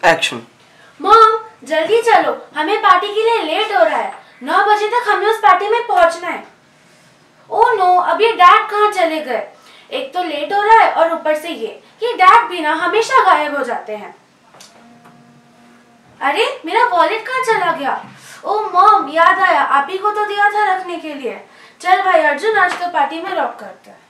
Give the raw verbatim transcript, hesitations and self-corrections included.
Action. Mom जल्दी चलो, हमें पार्टी के लिए लेट हो रहा है। नौ बजे तक हमें उस पार्टी में पहुंचना है। ओह नो, अब ये डैड कहाँ चले गए? एक तो लेट हो रहा है और ऊपर से ये कि डैड भी ना हमेशा गायब हो जाते हैं। अरे मेरा वॉलेट कहाँ चला गया? ओह मॉम, याद आया, आप ही को तो दिया था रखने के लिए। चल भाई अर्जुन, आज तो पार्टी में रॉक करते हैं।